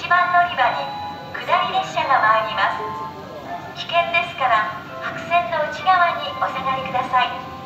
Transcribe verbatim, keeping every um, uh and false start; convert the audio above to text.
ちばん乗り場に下り列車が参ります。危険ですから白線の内側にお下がりください。